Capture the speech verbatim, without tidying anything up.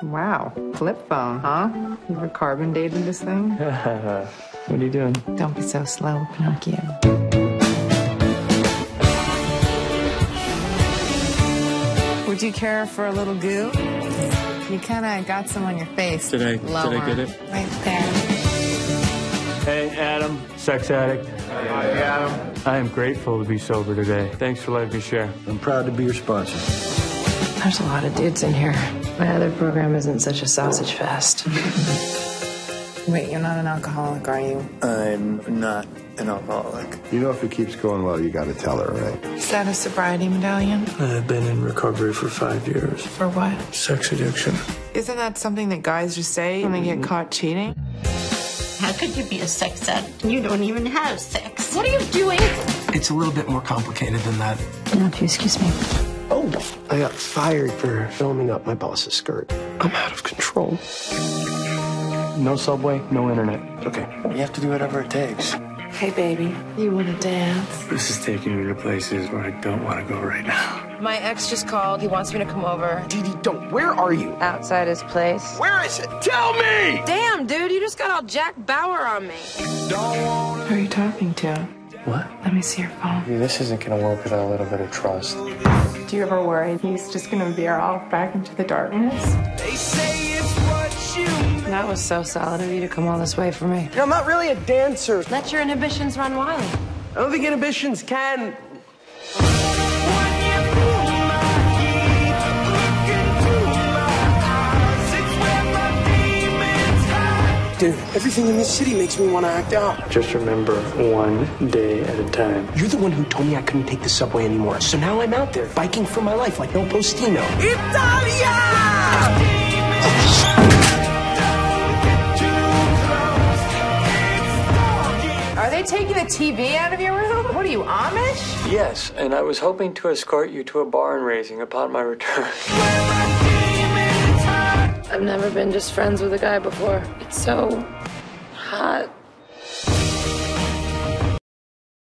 Wow, flip phone, huh? You ever carbon dated this thing? What are you doing? Don't be so slow, Pinocchio. Would you care for a little goo? You kind of got some on your face. Did I, Lower. did I get it? Right there. Hey, Adam, sex addict. Hi, Adam. I am grateful to be sober today. Thanks for letting me share. I'm proud to be your sponsor. There's a lot of dudes in here. My other program isn't such a sausage fest. Wait, you're not an alcoholic, are you? I'm not an alcoholic. You know if it keeps going well, you gotta tell her, right? Is that a sobriety medallion? I've been in recovery for five years. For what? Sex addiction. Isn't that something that guys just say when they get caught cheating? How could you be a sex addict? You don't even have sex. What are you doing? It's a little bit more complicated than that. Now, if you excuse me. Oh, I got fired for filming up my boss's skirt. I'm out of control. No subway, no internet. Okay, you have to do whatever it takes. Hey, baby, you want to dance? This is taking me to places where I don't want to go right now. My ex just called. He wants me to come over. Dee Dee, don't. Where are you? Outside his place. Where is it? Tell me! Damn, dude, you just got all Jack Bauer on me. Who are you talking to? What? Let me see your phone. This isn't gonna work without a little bit of trust. Do you ever worry he's just gonna veer off back into the darkness? That was so solid of you to come all this way for me. You know, I'm not really a dancer. Let your inhibitions run wild. I don't think inhibitions can. Dude, everything in this city makes me want to act out. Just remember, one day at a time. You're the one who told me I couldn't take the subway anymore. So now I'm out there, biking for my life like El Postino. Italia! Are they taking the T V out of your room? What are you, Amish? Yes, and I was hoping to escort you to a barn raising upon my return. I've never been just friends with a guy before. It's so hot.